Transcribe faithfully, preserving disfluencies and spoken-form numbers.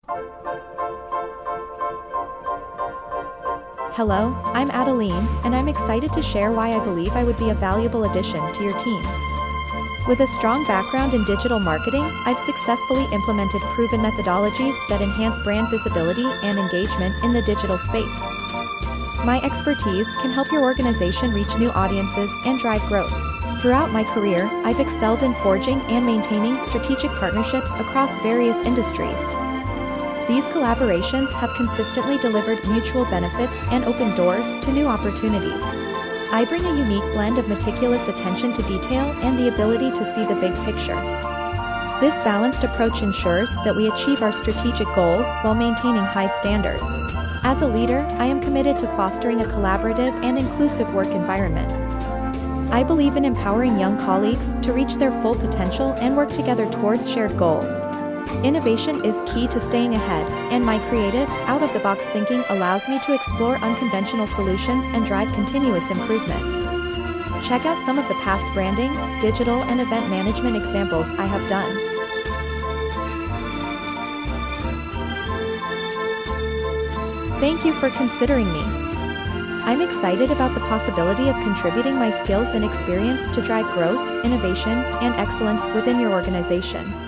Hello, I'm Adeline, and I'm excited to share why I believe I would be a valuable addition to your team. With a strong background in digital marketing, I've successfully implemented proven methodologies that enhance brand visibility and engagement in the digital space. My expertise can help your organization reach new audiences and drive growth. Throughout my career, I've excelled in forging and maintaining strategic partnerships across various industries. These collaborations have consistently delivered mutual benefits and opened doors to new opportunities. I bring a unique blend of meticulous attention to detail and the ability to see the big picture. This balanced approach ensures that we achieve our strategic goals while maintaining high standards. As a leader, I am committed to fostering a collaborative and inclusive work environment. I believe in empowering young colleagues to reach their full potential and work together towards shared goals. Innovation is key to staying ahead, and my creative, out-of-the-box thinking allows me to explore unconventional solutions and drive continuous improvement. Check out some of the past branding, digital, and event management examples I have done. Thank you for considering me. I'm excited about the possibility of contributing my skills and experience to drive growth, innovation, and excellence within your organization.